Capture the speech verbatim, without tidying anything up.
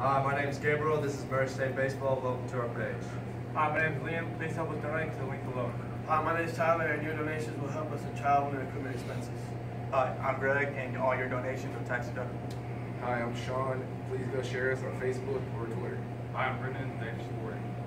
Hi, my name is Gabriel. This is Murray State Baseball. Welcome to our page. Hi, my name is Liam. Please help us donate to the link below. Hi, my name is Tyler, and your donations will help us with travel and equipment expenses. Hi, I'm Greg, and all your donations are tax deductible. Hi, I'm Sean. Please go share us on Facebook or Twitter. Hi, I'm Brendan. Thanks for supporting.